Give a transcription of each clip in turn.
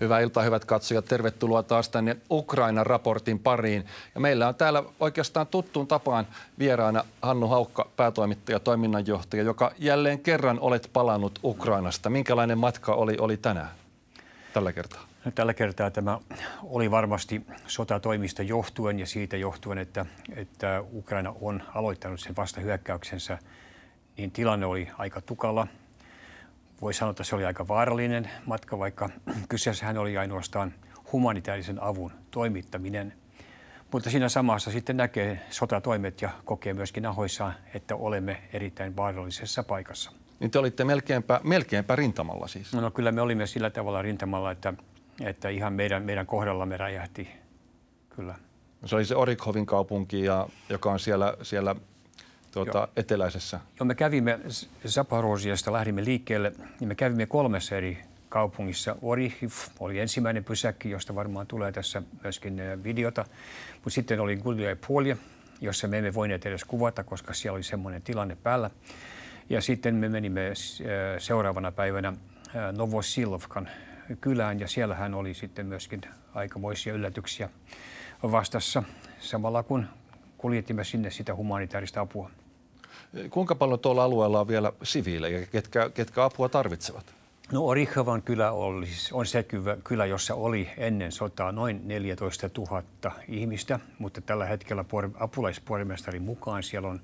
Hyvää iltaa, hyvät katsojat. Tervetuloa taas tänne Ukraina-raportin pariin. Ja meillä on täällä oikeastaan tuttuun tapaan vieraana Hannu Haukka, päätoimittaja, toiminnanjohtaja, joka jälleen kerran olet palannut Ukrainasta. Minkälainen matka oli tänään tällä kertaa? No, tällä kertaa tämä oli varmasti sotatoimista johtuen ja siitä johtuen, että Ukraina on aloittanut sen vastahyökkäyksensä, niin tilanne oli aika tukala. Voi sanoa, että se oli aika vaarallinen matka, vaikka kyseessähän oli ainoastaan humanitaarisen avun toimittaminen. Mutta siinä samassa sitten näkee sotatoimet ja kokee myöskin nahoissaan, että olemme erittäin vaarallisessa paikassa. Niin te olitte melkeinpä rintamalla siis? No kyllä me olimme sillä tavalla rintamalla, että ihan meidän kohdallamme räjähti kyllä. Se oli se Orikhovin kaupunki, joka on siellä eteläisessä. Joo, me kävimme Zaporozhiasta, lähdimme liikkeelle ja me kävimme 3 eri kaupungissa. Orikhiv oli ensimmäinen pysäkki, josta varmaan tulee tässä myöskin videota. Mutta sitten oli Guliai-Polje, jossa me emme voineet edes kuvata, koska siellä oli semmoinen tilanne päällä. Ja sitten me menimme seuraavana päivänä Novosilovkan kylään ja siellähän oli sitten myöskin aikamoisia yllätyksiä vastassa, samalla kun kuljetimme sinne sitä humanitaarista apua. Kuinka paljon tuolla alueella on vielä siviilejä, ketkä apua tarvitsevat? No Orikhovan kylä on se kylä, jossa oli ennen sotaa noin 14 000 ihmistä, mutta tällä hetkellä apulaispormestarin mukaan siellä on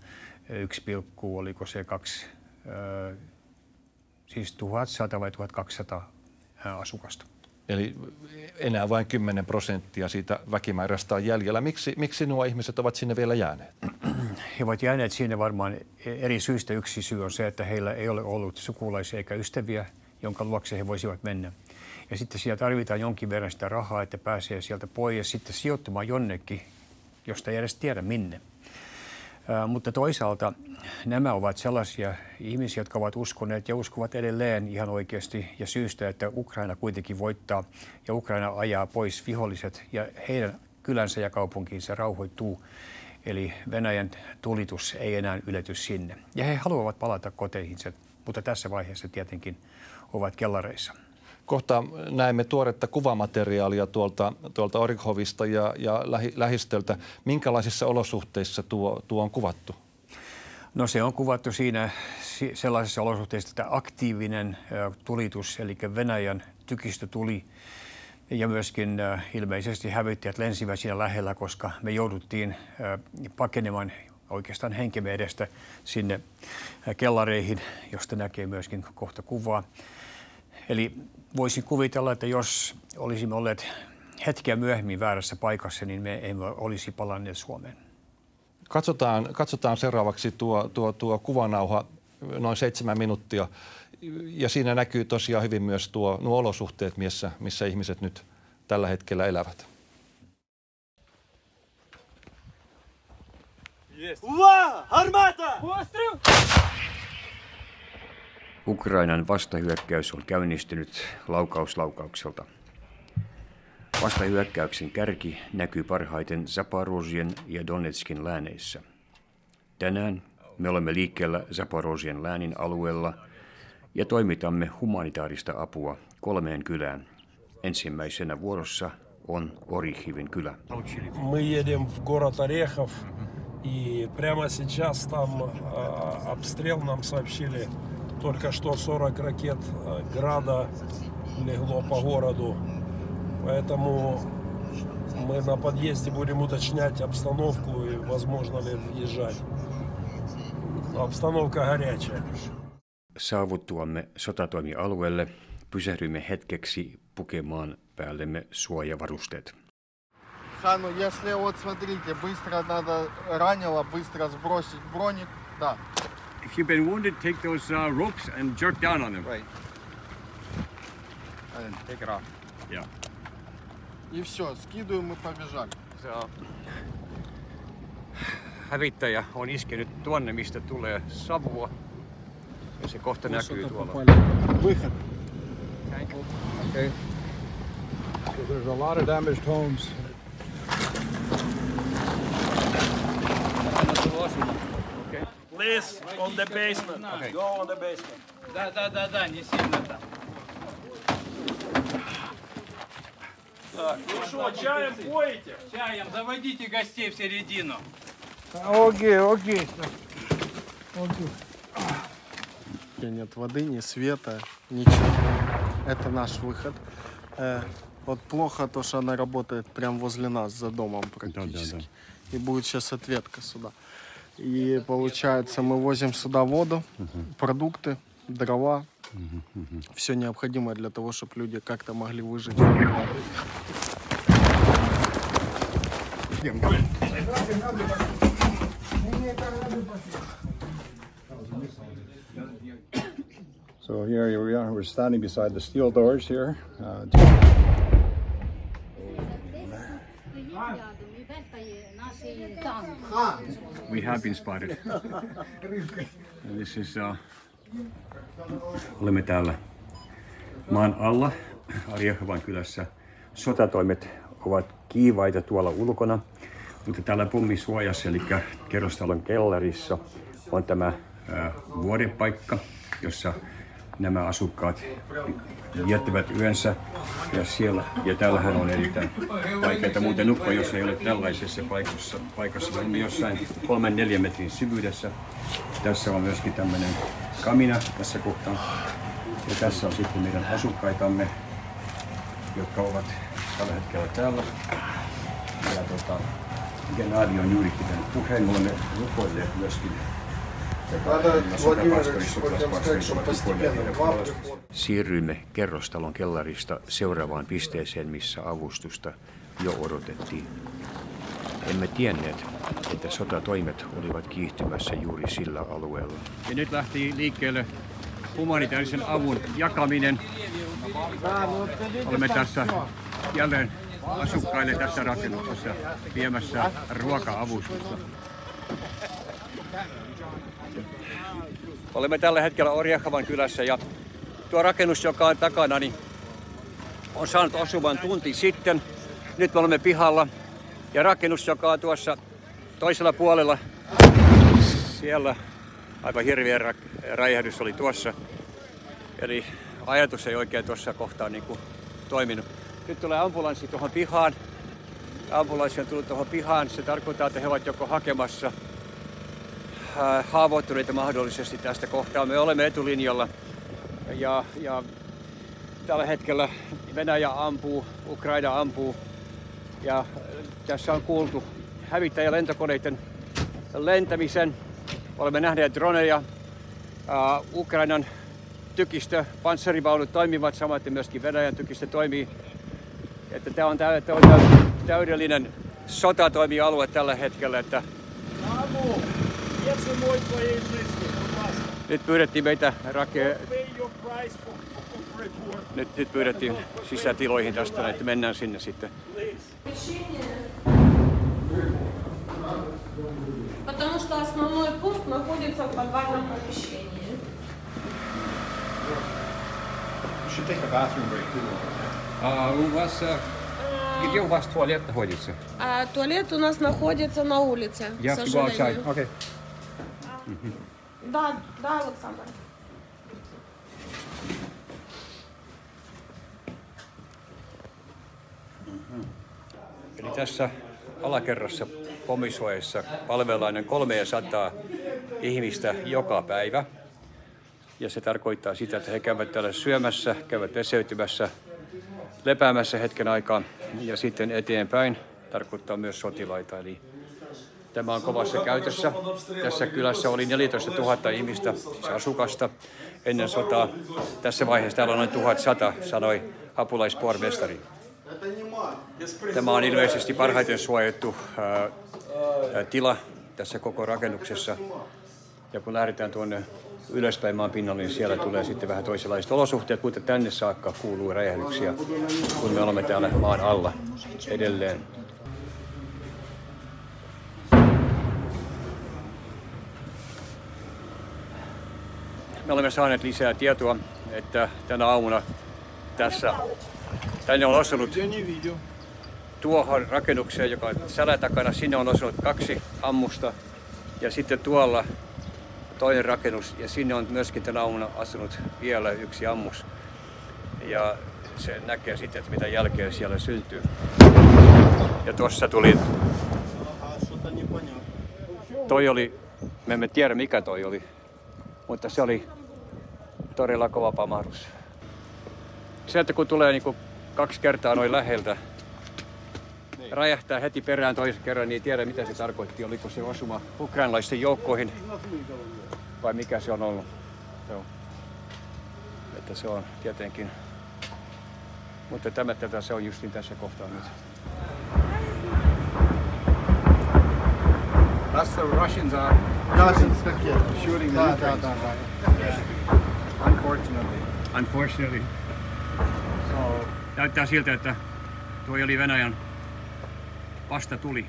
1100 vai 1200 asukasta. Eli enää vain 10% siitä väkimäärästä on jäljellä. Miksi nuo ihmiset ovat sinne vielä jääneet? He ovat jääneet sinne varmaan eri syistä. Yksi syy on se, että heillä ei ole ollut sukulaisia eikä ystäviä, jonka luokse he voisivat mennä. Ja sitten siellä tarvitaan jonkin verran sitä rahaa, että pääsee sieltä pois ja sitten sijoittumaan jonnekin, josta ei edes tiedä minne. Mutta toisaalta nämä ovat sellaisia ihmisiä, jotka ovat uskoneet ja uskovat edelleen ihan oikeasti ja syystä, että Ukraina kuitenkin voittaa ja Ukraina ajaa pois viholliset ja heidän kylänsä ja kaupunkiinsa rauhoittuu. Eli Venäjän tulitus ei enää ylety sinne. Ja he haluavat palata koteihinsa, mutta tässä vaiheessa tietenkin ovat kellareissa. Kohta näemme tuoretta kuvamateriaalia tuolta Orikhovista ja lähistöltä. Minkälaisissa olosuhteissa tuo on kuvattu? No se on kuvattu siinä sellaisissa olosuhteissa, että aktiivinen tulitus, eli Venäjän tykistötuli ja myöskin ilmeisesti hävittäjät lensivät siinä lähellä, koska me jouduttiin pakenemaan oikeastaan henkemme edestä sinne kellareihin, josta näkee myöskin kohta kuvaa. Eli voisin kuvitella, että jos olisimme olleet hetkeä myöhemmin väärässä paikassa, niin me emme olisi palanneet Suomeen. Katsotaan seuraavaksi tuo kuvanauha, noin 7 minuuttia. Ja siinä näkyy tosiaan hyvin myös nuo olosuhteet, missä ihmiset nyt tällä hetkellä elävät. Yes. Armata! Ukrainan vastahyökkäys on käynnistynyt laukaus laukaukselta. Vastahyökkäyksen kärki näkyy parhaiten Zaporozhien ja Donetskin lääneissä. Tänään me olemme liikkeellä Zaporozhien läänin alueella ja toimitamme humanitaarista apua 3 kylään. Ensimmäisenä vuorossa on Orikhivin kylä. Мы едем в город Орехов, и прямо сейчас там обстрел нам сообщили. Только что 40 ракет «Града» легло по городу. Поэтому мы на подъезде будем уточнять обстановку и возможно ли въезжать. Обстановка горячая. Saavuttuamme sotatoimialueelle pysähdymme hetkeksi pukemaan päällemme suojavarusteet. Хану, если вот смотрите, быстро надо ранило, быстро сбросить броник, да. If you've been wounded, take those ropes and jerk down on them. Right. And take it off. Yeah. И все, скидываем и побежали. Hävittäjä on iskenyt tuonne, mistä tulee savua. Ja se kohta näkyy tuolla. Выход. Okay. So there's a lot of damaged homes. Please, on the basement. Okay. Go on the basement. Да, не сильно там. Так, ну что, чаем поете? Чаем заводите гостей в середину. Окей. Нет воды, ни света, ничего. Это наш выход. Вот плохо то, что она работает прямо возле нас, за домом практически. И будет сейчас ответка сюда. И получается, мы возим сюда воду, продукты, дрова. Все необходимое для того, чтобы люди как-то могли выжить. So here we are. We're standing beside the steel doors here. We have been spotted. And this is, olemme täällä maan alla Orjahovan kylässä. Sotatoimet ovat kiivaita tuolla ulkona, mutta täällä pommisuojassa, eli kerrostalon kellarissa, on tämä vuodepaikka, jossa nämä asukkaat viettävät yönsä. Ja täällähän on erittäin vaikeaa muuten nukkua, jos ei ole tällaisessa paikassa. Me olemme jossain 3-4 metrin syvyydessä. Tässä on myöskin tämmöinen kamina tässä kohtaa. Ja tässä on sitten meidän asukkaitamme, jotka ovat tällä hetkellä täällä. Ja Gennadi on juuri pitänyt puheen. Me olemme rukoilleet myöskin. Siirryimme kerrostalon kellarista seuraavaan pisteeseen, missä avustusta jo odotettiin. Emme tienneet, että sotatoimet olivat kiihtymässä juuri sillä alueella. Ja nyt lähti liikkeelle humanitaarisen avun jakaminen. Olemme tässä jälleen asukkaille tässä rakennuksessa viemässä ruoka-avustusta. Olemme tällä hetkellä Orjahovan kylässä ja tuo rakennus, joka on takana, niin on saanut osuman tunti sitten. Nyt me olemme pihalla ja rakennus, joka on tuossa toisella puolella, siellä aivan hirveä räjähdys oli tuossa. Eli ajatus ei oikein tuossa kohtaa niin kuin toiminut. Nyt tulee ambulanssi tuohon pihaan. Ambulanssi on tullut tuohon pihaan. Se tarkoittaa, että he ovat joko hakemassa haavoittuneita mahdollisesti tästä kohtaa. Me olemme etulinjalla ja tällä hetkellä Venäjä ampuu, Ukraina ampuu ja tässä on kuultu hävittäjälentokoneiden lentämisen. Olemme nähneet droneja, Ukrainan tykistö, panssarivaunut toimivat, samaten myöskin Venäjän tykistö toimii. Että tämä on täydellinen sotatoimialue tällä hetkellä. Että nyt pyydettiin meitä nyt pyydettiin sisätiloihin tästä, että mennään sinne sitten. Потому что основной пункт находится в подвальном помещении. You should take a bathroom break too. У вас где у вас туалет находится? Туалет у нас находится на улице, к сожалению. Okay. Да, Александр. Eli tässä alakerrassa pommisuojassa palvellaan noin 300 ihmistä joka päivä. Ja se tarkoittaa sitä, että he käyvät täällä syömässä, käyvät peseytymässä, lepäämässä hetken aikaa ja sitten eteenpäin tarkoittaa myös sotilaita. Eli tämä on kovassa käytössä. Tässä kylässä oli 14 000 ihmistä, siis asukasta ennen sotaa. Tässä vaiheessa täällä on noin 1100, sanoi apulaispormestari. Tämä on ilmeisesti parhaiten suojattu tila tässä koko rakennuksessa. Ja kun lähdetään tuonne ylöspäin maan pinnalle, niin siellä tulee sitten vähän toisenlaiset olosuhteet, mutta tänne saakka kuuluu räjähdyksiä, kun me olemme täällä maan alla edelleen. Me olemme saaneet lisää tietoa, että tänä aamuna tänne on osunut tuohon rakennukseen, joka on sälän takana. Sinne on osunut 2 ammusta ja sitten tuolla toinen rakennus ja sinne on myöskin tänä aamuna asunut vielä 1 ammus. Ja se näkee sitten, että mitä jälkeä siellä syntyy. Ja tuossa tuli, toi oli, me emme tiedä mikä toi oli, mutta se oli todella kova pamahdus. Se, että kun tulee niin 2 kertaa noin läheltä, räjähtää heti perään toisen kerran, niin ei tiedä mitä se tarkoitti. Oliko se osuma ukrainalaisten joukkoihin vai mikä se on ollut. Joo. Että se on tietenkin. Mutta tätä se on justin tässä kohtaa nyt. That's the Russians are shooting the Ukrainians. Unfortunately. Näyttää siltä, että tuo oli Venäjän vastatuli.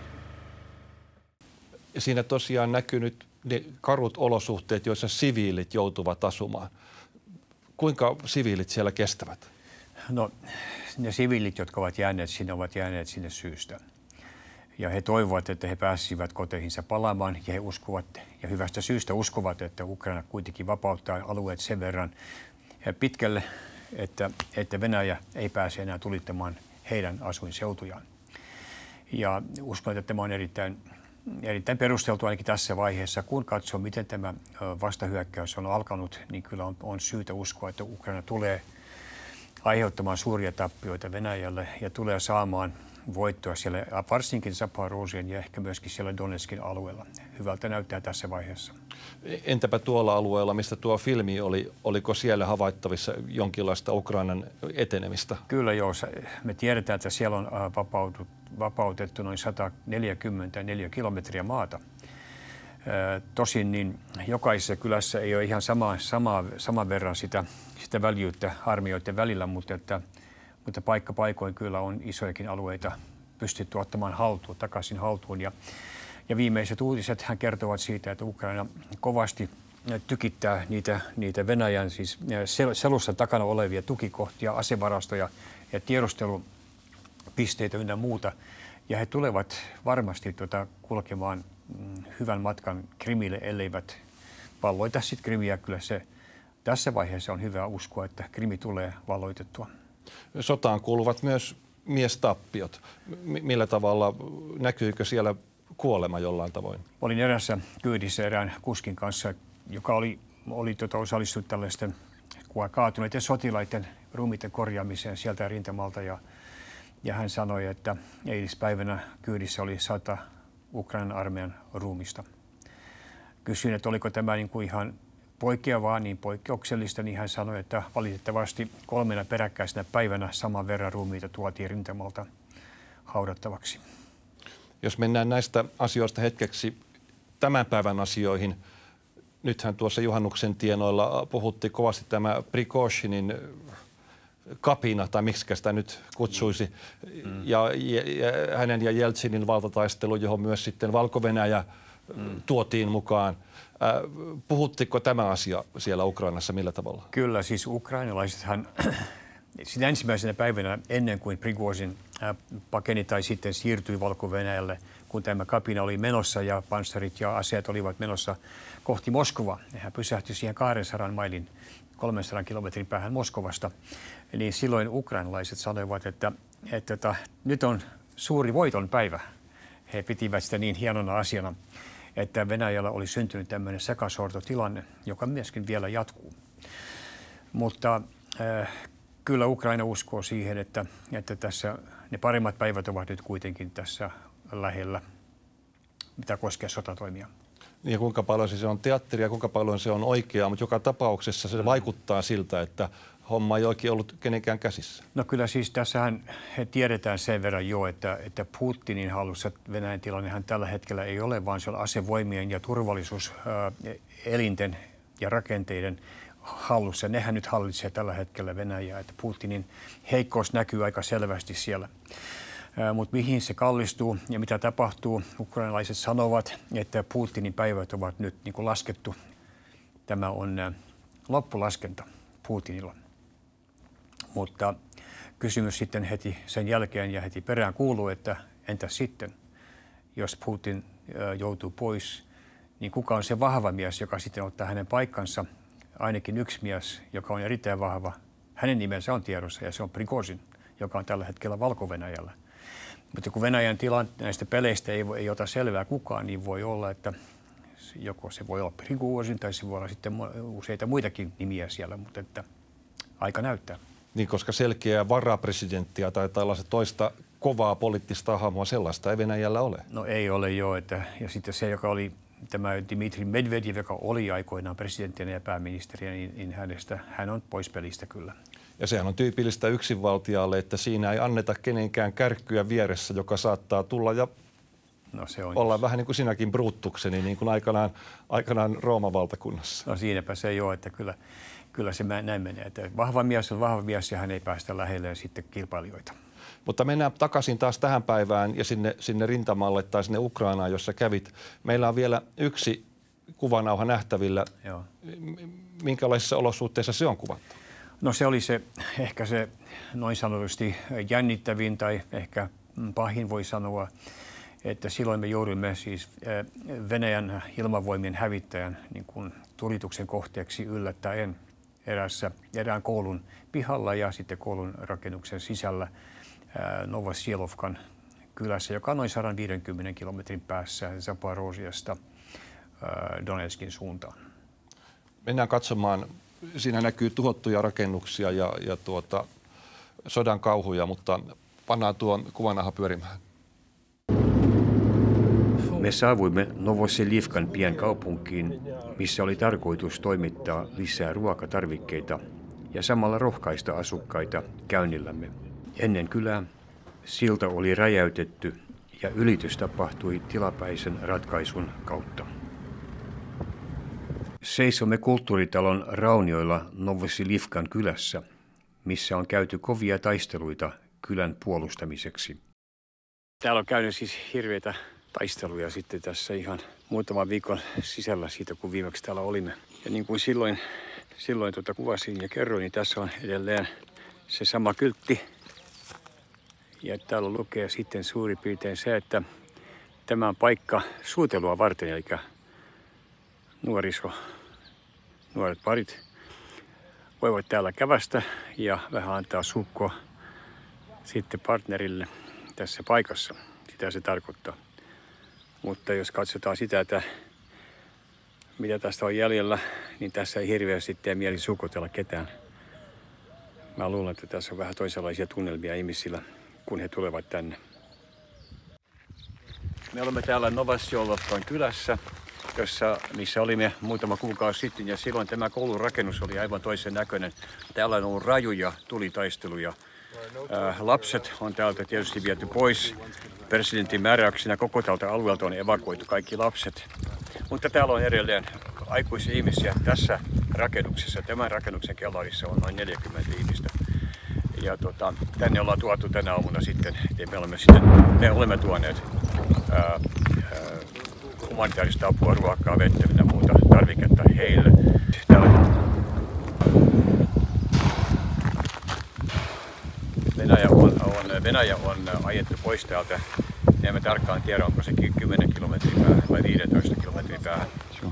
Siinä tosiaan näkyy nyt ne karut olosuhteet, joissa siviilit joutuvat asumaan. Kuinka siviilit siellä kestävät? No, ne siviilit, jotka ovat jääneet sinne syystä. Ja he toivovat, että he pääsisivät koteihinsa palaamaan ja he uskovat ja hyvästä syystä uskovat, että Ukraina kuitenkin vapauttaa alueet sen verran pitkälle, että Venäjä ei pääse enää tulittamaan heidän asuinseutujaan. Ja uskon, että tämä on erittäin perusteltu ainakin tässä vaiheessa. Kun katsoo, miten tämä vastahyökkäys on alkanut, niin kyllä on syytä uskoa, että Ukraina tulee aiheuttamaan suuria tappioita Venäjälle ja tulee saamaan voittoa siellä, varsinkin Zaporozhien ja ehkä myöskin siellä Donetskin alueella. Hyvältä näyttää tässä vaiheessa. Entäpä tuolla alueella, mistä tuo filmi oli, oliko siellä havaittavissa jonkinlaista Ukrainan etenemistä? Kyllä joo. Me tiedetään, että siellä on vapautettu noin 144 kilometriä maata. Tosin niin jokaisessa kylässä ei ole ihan saman verran sitä väljyyttä armeijoiden välillä, mutta paikka paikoin kyllä on isojakin alueita pystytty ottamaan takaisin haltuun. Ja viimeiset uutiset hän kertovat siitä, että Ukraina kovasti tykittää niitä Venäjän siis selussa takana olevia tukikohtia, asevarastoja ja tiedustelupisteitä ynnä muuta. Ja he tulevat varmasti kulkemaan hyvän matkan Krimille, elleivät valloita sitten Krimiä. Kyllä se tässä vaiheessa on hyvä uskoa, että Krimi tulee valloitettua. Sotaan kuuluvat myös miestappiot. Millä tavalla, näkyykö siellä kuolema jollain tavoin? Olin erässä kyydissä erään kuskin kanssa, joka oli osallistunut tällaisten kaatuneiden sotilaiden ruumiiden korjaamiseen sieltä rintamalta. Ja hän sanoi, että eilispäivänä kyydissä oli 100 Ukrainan armeijan ruumista. Kysyin, että oliko tämä niin kuin ihan poikkeavaa, niin poikkeuksellista, niin hän sanoi, että valitettavasti 3 peräkkäisenä päivänä saman verran ruumiita tuotiin rintamalta haudattavaksi. Jos mennään näistä asioista hetkeksi tämän päivän asioihin. Nythän tuossa juhannuksen tienoilla puhuttiin kovasti tämä Prigozhinin kapina, tai miksi sitä nyt kutsuisi, ja hänen ja Jeltsinin valtataistelu, johon myös sitten Valko-Venäjä tuotiin mukaan. Puhuttiko tämä asia siellä Ukrainassa millä tavalla? Kyllä, siis ukrainalaisethan sitä ensimmäisenä päivänä ennen kuin Prigozhin pakeni tai sitten siirtyi Valko-Venäjälle, kun tämä kapina oli menossa ja panssarit ja aseet olivat menossa kohti Moskovaa. Hän pysähtyi siihen 200 mailin 300 kilometrin päähän Moskovasta. Niin silloin ukrainalaiset sanoivat, että nyt on suuri voiton päivä. He pitivät sitä niin hienona asiana, että Venäjällä oli syntynyt tämmöinen sekasortotilanne, joka myöskin vielä jatkuu. Mutta kyllä Ukraina uskoo siihen, että tässä ne paremmat päivät ovat nyt kuitenkin tässä lähellä, mitä koskee sotatoimia. Ja kuinka paljon se on teatteria, kuinka paljon se on oikeaa, mutta joka tapauksessa se vaikuttaa siltä, että homma ei oikein ollut kenenkään käsissä. No kyllä siis tässähän he tiedetään sen verran jo, että Putinin hallussa Venäjän tilannehan tällä hetkellä ei ole, vaan se on asevoimien ja turvallisuuselinten ja rakenteiden hallussa. Nehän nyt hallitsee tällä hetkellä Venäjää, että Putinin heikkous näkyy aika selvästi siellä. Mutta mihin se kallistuu ja mitä tapahtuu, ukrainalaiset sanovat, että Putinin päivät ovat nyt niin kuin laskettu. Tämä on loppulaskenta Putinilla. Mutta kysymys sitten heti sen jälkeen ja heti perään kuuluu, että entä sitten, jos Putin joutuu pois, niin kuka on se vahva mies, joka sitten ottaa hänen paikkansa? Ainakin yksi mies, joka on erittäin vahva. Hänen nimensä on tiedossa ja se on Prigozhin, joka on tällä hetkellä Valko-Venäjällä. Mutta kun Venäjän näistä peleistä ei ota selvää kukaan, niin voi olla, että joko se voi olla Prigozhin tai se voi olla sitten useita muitakin nimiä siellä, mutta että aika näyttää. Niin, koska selkeää varapresidenttiä tai tällaista toista kovaa poliittista hahmoa, sellaista ei Venäjällä ole. No ei ole jo, ja sitten se, joka oli tämä Dmitri Medvedev, joka oli aikoinaan presidenttinä ja pääministerinä, niin hän on pois pelistä kyllä. Ja sehän on tyypillistä yksinvaltiaalle, että siinä ei anneta kenenkään kärkkyä vieressä, joka saattaa tulla ja olla vähän niin kuin sinäkin Brutukseni, niin kuin aikanaan Rooman valtakunnassa. No siinäpä se ei ole, että kyllä se näin menee. Että vahva mies on vahva mies ja hän ei päästä lähelle sitten kilpailijoita. Mutta mennään takaisin taas tähän päivään ja sinne rintamalle tai sinne Ukrainaan, jossa kävit. Meillä on vielä yksi kuvanauha nähtävillä. Joo. Minkälaisissa olosuhteissa se on kuvattu? No se oli ehkä se noin sanotusti jännittävin tai ehkä pahin voi sanoa, että silloin me jouduimme siis Venäjän ilmavoimien hävittäjän niin kuin tulituksen kohteeksi yllättäen erään koulun pihalla ja sitten koulun rakennuksen sisällä Novosielovkan kylässä, joka on noin 150 kilometrin päässä Zaporozhiasta Donetskin suuntaan. Mennään katsomaan. Siinä näkyy tuhottuja rakennuksia ja sodan kauhuja, mutta pannaan tuon kuvanauha pyörimään. Me saavuimme Novoselivkan pienkaupunkiin, missä oli tarkoitus toimittaa lisää ruokatarvikkeita ja samalla rohkaista asukkaita käynnillämme. Ennen kylää silta oli räjäytetty ja ylitys tapahtui tilapäisen ratkaisun kautta. Seisomme kulttuuritalon raunioilla Novoselivkan kylässä, missä on käyty kovia taisteluita kylän puolustamiseksi. Täällä on käynyt siis hirveitä taisteluja sitten tässä ihan muutaman viikon sisällä siitä, kun viimeksi täällä olimme. Ja niin kuin silloin kuvasin ja kerroin, niin tässä on edelleen se sama kyltti. Ja täällä lukee sitten suurin piirtein se, että tämä on paikka suutelua varten, eli nuoret parit voivat täällä kävästä ja vähän antaa sukkua sitten partnerille tässä paikassa. Sitä se tarkoittaa. Mutta jos katsotaan sitä, että mitä tästä on jäljellä, niin tässä ei hirveästi tee mieli sukutella ketään. Mä luulen, että tässä on vähän toisenlaisia tunnelmia ihmisillä, kun he tulevat tänne. Me olemme täällä Novosielovkan kylässä, missä olimme muutama kuukausi sitten, ja silloin tämä koulun rakennus oli aivan toisen näköinen. Täällä on ollut rajuja tulitaisteluja. Lapset on täältä tietysti viety pois. Presidentin määräyksenä koko tältä alueelta on evakuoitu kaikki lapset. Mutta täällä on edelleen aikuisia ihmisiä tässä rakennuksessa. Tämän rakennuksen kellarissa on noin 40 ihmistä. Ja tänne ollaan tuotu tänä aamuna sitten, me olemme tuoneet humanitaarista apua, ruokaa, vettä ja muuta tarviketta heille. Venäjä on ajettu pois täältä. Emme tarkkaan tiedä, onko se 10 kilometriä päähän vai 15 kilometriä päähän.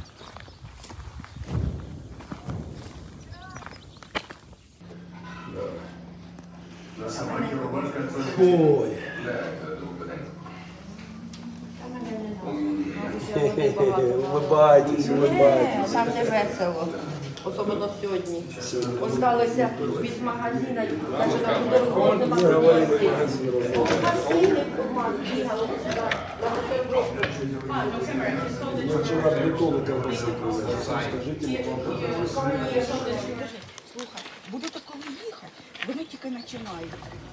Улыбайтесь. Там не весело, особливо сьогодні. Осталося від магазину, навіть на будову нема куди. Магазини бігали сюди, на бутерброди. Я вчера приколы скажите, Слухай, будете коли їхати, вони тільки починають.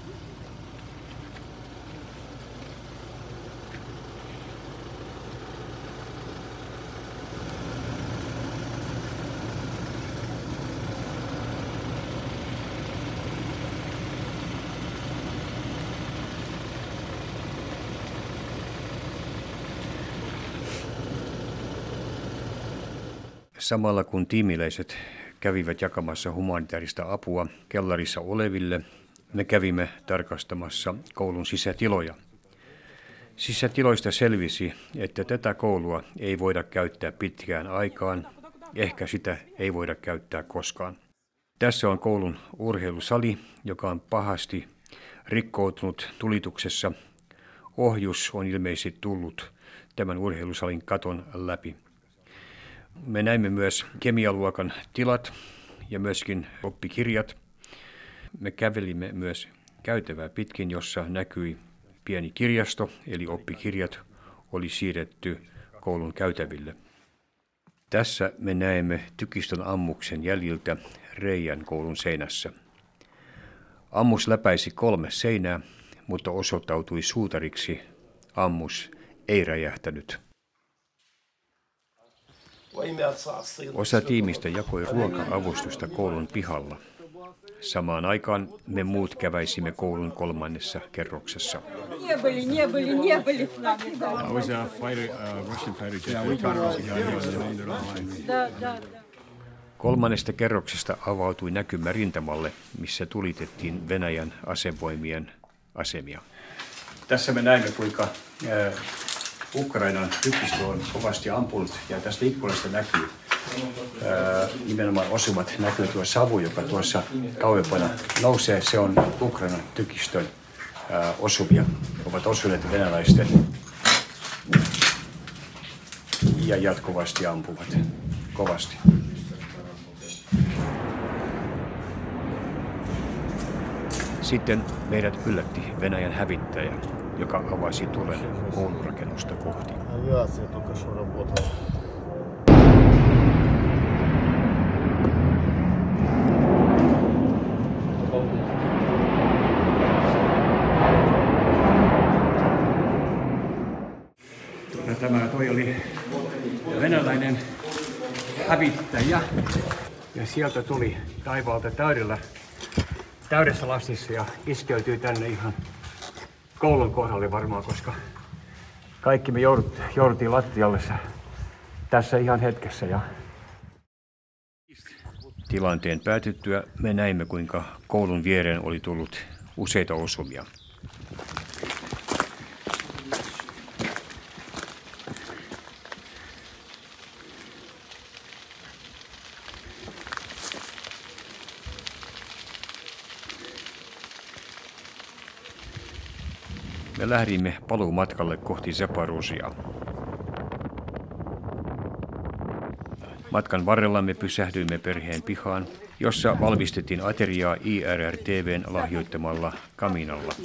Samalla kun tiimiläiset kävivät jakamassa humanitaarista apua kellarissa oleville, me kävimme tarkastamassa koulun sisätiloja. Sisätiloista selvisi, että tätä koulua ei voida käyttää pitkään aikaan, ehkä sitä ei voida käyttää koskaan. Tässä on koulun urheilusali, joka on pahasti rikkoutunut tulituksessa. Ohjus on ilmeisesti tullut tämän urheilusalin katon läpi. Me näimme myös kemialuokan tilat ja myöskin oppikirjat. Me kävelimme myös käytävää pitkin, jossa näkyi pieni kirjasto, eli oppikirjat oli siirretty koulun käytäville. Tässä me näemme tykistön ammuksen jäljiltä reijän koulun seinässä. Ammus läpäisi 3 seinää, mutta osoittautui suutariksi. Ammus ei räjähtänyt. Osa tiimistä jakoi ruoka-avustusta koulun pihalla. Samaan aikaan me muut käväisimme koulun 3. kerroksessa. Kolmannesta kerroksesta avautui näkymä rintamalle, missä tulitettiin Venäjän asevoimien asemia. Tässä me näemme, kuinka Ukrainan tykistö on kovasti ampunut, ja tästä ikkunasta näkyy nimenomaan osumat, näkyy tuo savu, joka tuossa kauempana nousee. Se on Ukrainan tykistön osumia. Ovat osuneet venäläisten ja jatkuvasti ampuvat kovasti. Sitten meidät yllätti Venäjän hävittäjä, joka avasi tulen koulurakennusta kohti. Toi oli venäläinen hävittäjä ja sieltä tuli taivaalta täydessä lastissa ja iskeytyi tänne ihan koulun kohdalle varmaan, koska kaikki me jouduttiin lattialle tässä ihan hetkessä. Tilanteen päätyttyä me näimme, kuinka koulun viereen oli tullut useita osumia. Me lähdimme paluumatkalle kohti Zaporožia. Matkan varrella me pysähdyimme perheen pihaan, jossa valmistettiin ateriaa IRR-TV:n lahjoittamalla kaminalla.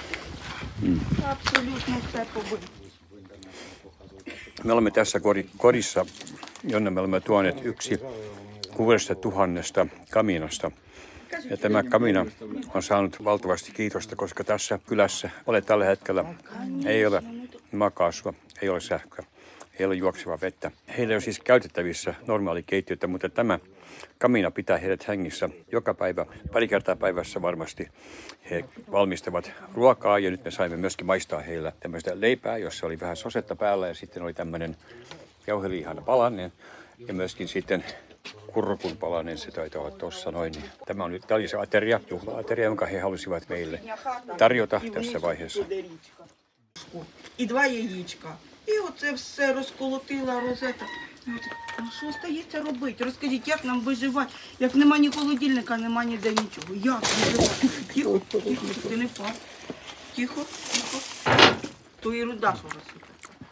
Me olemme tässä kodissa, jonne me olemme tuoneet 1 6 000 kaminasta. Ja tämä kamina on saanut valtavasti kiitosta, koska tässä kylässä tällä hetkellä ei ole maakaasua, ei ole sähköä, ei ole juoksevaa vettä. Heillä ei ole siis käytettävissä normaali keittiötä, mutta tämä kamina pitää heidät hengissä joka päivä, pari kertaa päivässä varmasti. He valmistavat ruokaa ja nyt me saimme myöskin maistaa heillä tämmöistä leipää, jossa oli vähän sosetta päällä ja sitten oli tämmöinen jauhelihan palanen ja myöskin sitten kurkun palanen, se taitaa olla tuossa noin. Tämä oli se ateria, juhla-ateria, jonka he halusivat meille tarjota tässä vaiheessa. І 2 яєчка. І оце все розколотила розета. Що стається робити? Розкажіть, як нам виживати? Як нема ні холодильника, нема ніде нічого. Як виживати? Тихо, тихо, ти не впав. Тихо, тихо. То ерунда, що розсипати.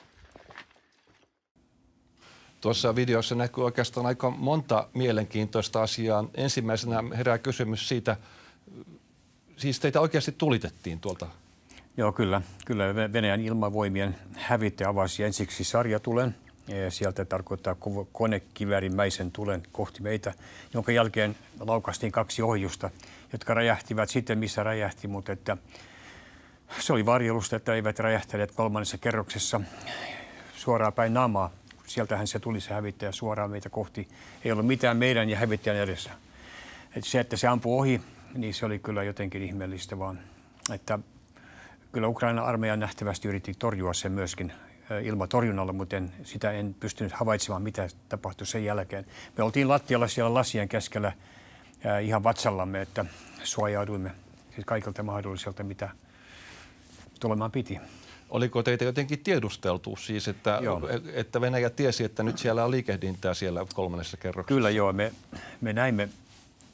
Tuossa videossa näkyy oikeastaan aika monta mielenkiintoista asiaa. Ensimmäisenä herää kysymys siitä, siis teitä oikeasti tulitettiin tuolta? Joo, kyllä. Venäjän ilmavoimien hävittäjä avasi ensiksi sarjatulen. Sieltä tarkoittaa konekiväärimäisen tulen kohti meitä, jonka jälkeen laukaistiin 2 ohjusta, jotka räjähtivät sitten, missä räjähti, mutta että se oli varjelusta, että eivät räjähtäneet 3. kerroksessa suoraan päin naamaa. Sieltähän se tuli se hävittäjä suoraan meitä kohti. Ei ollut mitään meidän ja hävittäjän edessä. Että se ampui ohi, niin se oli kyllä jotenkin ihmeellistä vaan. Että kyllä Ukrainan armeija nähtävästi yritti torjua sen myöskin ilmatorjunnalla, mutta sitä en pystynyt havaitsemaan, mitä tapahtui sen jälkeen. Me oltiin lattialla siellä lasien keskellä ihan vatsallamme, että suojauduimme siis kaikilta mahdolliselta, mitä tulemaan piti. Oliko teitä jotenkin tiedusteltu siis, että Venäjä tiesi, että nyt siellä on liikehdintää siellä 3. kerroksessa? Kyllä joo, me näimme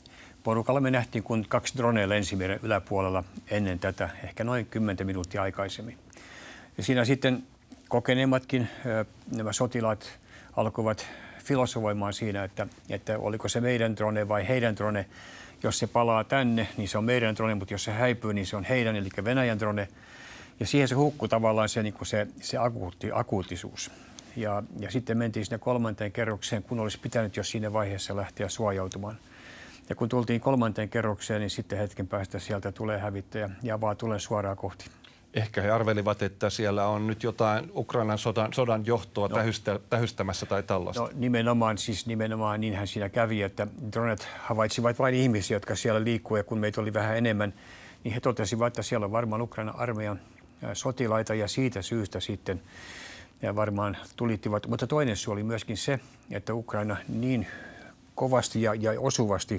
porukalla me nähtiin, kun 2 dronea lensi meidän yläpuolella ennen tätä, ehkä noin 10 minuuttia aikaisemmin. Ja siinä sitten kokeneemmatkin nämä sotilaat alkoivat filosofoimaan siinä, että oliko se meidän drone vai heidän drone. Jos se palaa tänne, niin se on meidän drone, mutta jos se häipyy, niin se on heidän, eli Venäjän drone. Ja siihen se hukkui tavallaan se akuuttisuus. Ja sitten mentiin sinne 3. kerrokseen, kun olisi pitänyt jo siinä vaiheessa lähteä suojautumaan. Ja kun tultiin 3. kerrokseen, niin sitten hetken päästä sieltä tulee hävittäjä ja vaan tulee suoraan kohti. Ehkä he arvelivat, että siellä on nyt jotain Ukrainan sodan johtoa tähystämässä tai tällaista. No nimenomaan niinhän siinä kävi, että dronet havaitsivat vain ihmisiä, jotka siellä liikkuu, ja kun meitä oli vähän enemmän, niin he totesivat, että siellä on varmaan Ukrainan armeijan sotilaita, ja siitä syystä sitten ja varmaan tulittivat. Mutta toinen syy oli myöskin se, että Ukraina niin kovasti ja osuvasti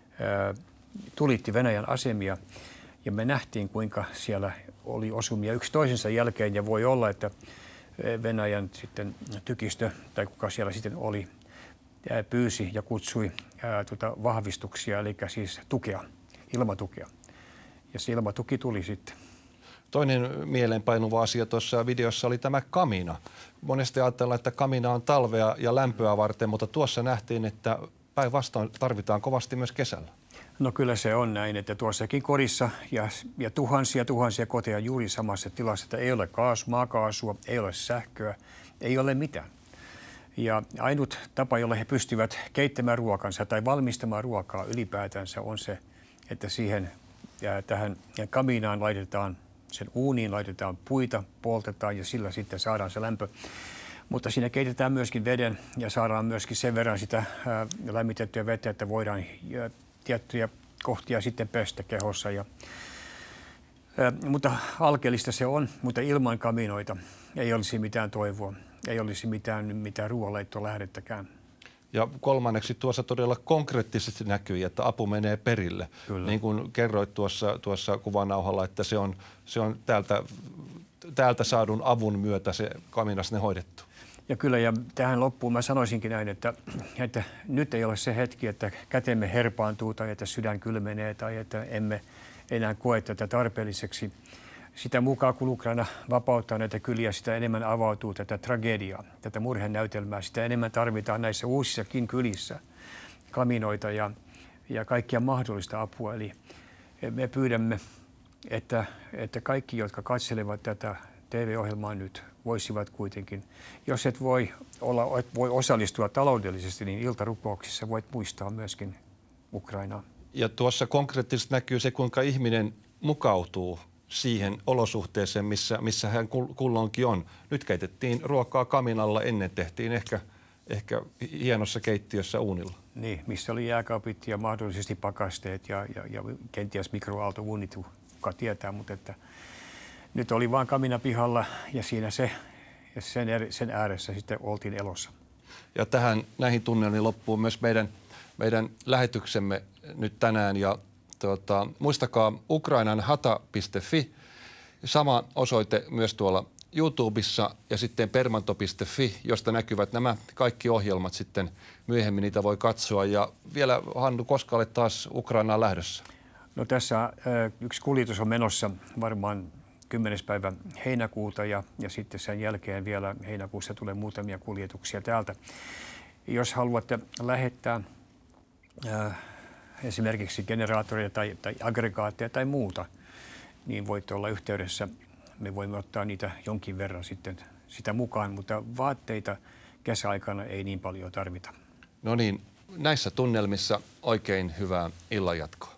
tulitti Venäjän asemia, ja me nähtiin, kuinka siellä oli osumia yksi toisensa jälkeen, ja voi olla, että Venäjän sitten tykistö, tai kuka siellä sitten oli, pyysi ja kutsui vahvistuksia, eli siis tukea, ilmatukea. Ja se ilmatuki tuli sitten. Toinen mieleenpainuva asia tuossa videossa oli tämä kamina. Monesti ajatellaan, että kamina on talvea ja lämpöä varten, mutta tuossa nähtiin, että päinvastoin tarvitaan kovasti myös kesällä. No kyllä se on näin, että tuossakin kodissa ja tuhansia koteja juuri samassa tilassa, että ei ole maakaasua, ei ole sähköä, ei ole mitään. Ja ainut tapa, jolla he pystyvät keittämään ruokansa tai valmistamaan ruokaa ylipäätänsä on se, että tähän kaminaan laitetaan, sen uuniin laitetaan puita, poltetaan ja sillä sitten saadaan se lämpö. Mutta siinä keitetään myöskin veden ja saadaan myöskin sen verran sitä lämmitettyä vettä, että voidaan tiettyjä kohtia sitten pestä kehossa. Mutta alkeellista se on, mutta ilman kaminoita ei olisi mitään toivoa, ei olisi mitään ruoanleittoa lähdettäkään. Ja kolmanneksi tuossa todella konkreettisesti näkyy, että apu menee perille. Kyllä. Niin kuin kerroit tuossa kuvanauhalla, että se on täältä saadun avun myötä se kamina sinne hoidettu. Ja kyllä, ja tähän loppuun mä sanoisinkin näin, että nyt ei ole se hetki, että kätemme herpaantuu tai että sydän kylmenee tai että emme enää koe tätä tarpeelliseksi. Sitä mukaan, kun Ukraina vapauttaa näitä kyliä, sitä enemmän avautuu tätä tragediaa, tätä murhenäytelmää. Sitä enemmän tarvitaan näissä uusissakin kylissä kaminoita ja kaikkia mahdollista apua. Eli me pyydämme, että kaikki, jotka katselevat tätä TV-ohjelmaa nyt, voisivat kuitenkin, jos et voi osallistua taloudellisesti, niin iltarukouksissa voit muistaa myöskin Ukrainaa. Ja tuossa konkreettisesti näkyy se, kuinka ihminen mukautuu siihen olosuhteeseen, missä hän kulloinkin on. Nyt keitettiin ruokaa kaminalla, ennen tehtiin ehkä hienossa keittiössä uunilla. Niin, missä oli jääkaapit ja mahdollisesti pakasteet ja kenties mikroaaltouunit, kuka tietää, mutta että nyt oli vaan kamina pihalla ja siinä sen ääressä sitten oltiin elossa. Ja näihin tunnelmiin loppuu myös meidän lähetyksemme nyt tänään. Ja muistakaa ukrainanhata.fi, sama osoite myös tuolla YouTubessa ja sitten permanto.fi, josta näkyvät nämä kaikki ohjelmat sitten myöhemmin, niitä voi katsoa. Ja vielä Hannu, koska olet taas Ukrainaan lähdössä? No tässä yksi kuljetus on menossa varmaan 10. päivä heinäkuuta ja sitten sen jälkeen vielä heinäkuussa tulee muutamia kuljetuksia täältä. Jos haluatte lähettää esimerkiksi generaattoreita tai aggregaatteja tai muuta, niin voitte olla yhteydessä. Me voimme ottaa niitä jonkin verran sitten sitä mukaan, mutta vaatteita kesäaikana ei niin paljon tarvita. No niin, näissä tunnelmissa oikein hyvää illanjatkoa.